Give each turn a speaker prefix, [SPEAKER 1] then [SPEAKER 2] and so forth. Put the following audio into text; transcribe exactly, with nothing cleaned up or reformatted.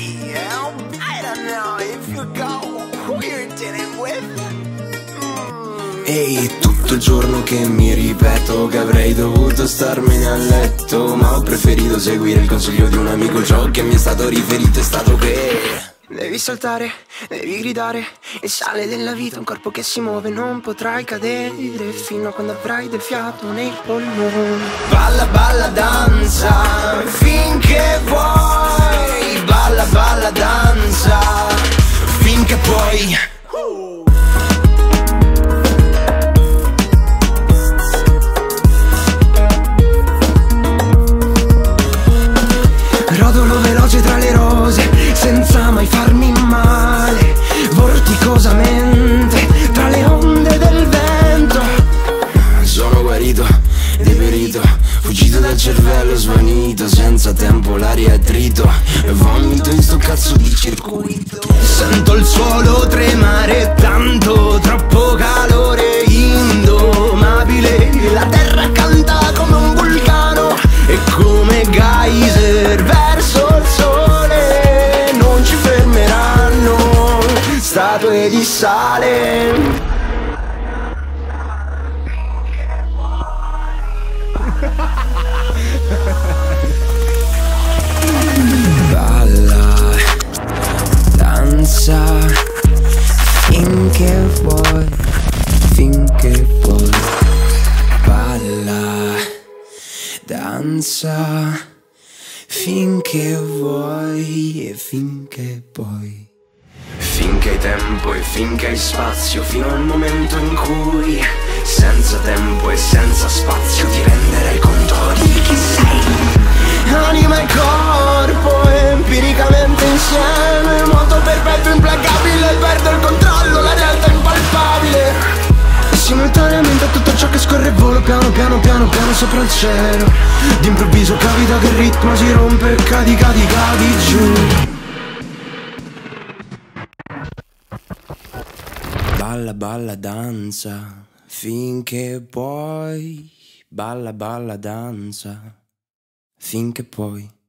[SPEAKER 1] yeah, I don't know if you go who you're dealing with. mm.
[SPEAKER 2] Ehi, tutto il giorno che mi ripeto che avrei dovuto starmene a letto, ma ho preferito seguire il consiglio di un amico. Ciò che mi è stato riferito è stato che devi saltare, devi gridare, il sale della vita, un corpo che si muove, non potrai cadere fino a quando avrai del fiato nei polmoni. Balla, balla, danza, finché vuoi. Balla, balla, danza, finché puoi. Rodolo veloce tra le rose, senza mai farmi male, vorticosamente tra le onde del vento. Sono guarito, deperito, fuggito dal cervello svanito, senza tempo l'aria è trito e vomito in sto cazzo di circuito. Sento il suolo tremare tanto, troppo calore indomabile, la terra canta come un vulcano e come geyser verso il sole. Non ci fermeranno statue di sale. Balla, danza, finché vuoi, finché puoi. Balla, danza, finché vuoi e finché puoi. Finché hai tempo e finché hai spazio, fino al momento in cui senza tempo e senza spazio ti renderai conto di chi sei. Anima e corpo empiricamente insieme, moto perpetuo implacabile, perdo il controllo, la realtà è impalpabile. Simultaneamente a tutto ciò che scorre e volo piano piano piano piano sopra il cielo. D'improvviso capita che il ritmo si rompe e cadi cadi cadi giù. Balla balla danza, finché puoi. Balla balla danza, finché puoi.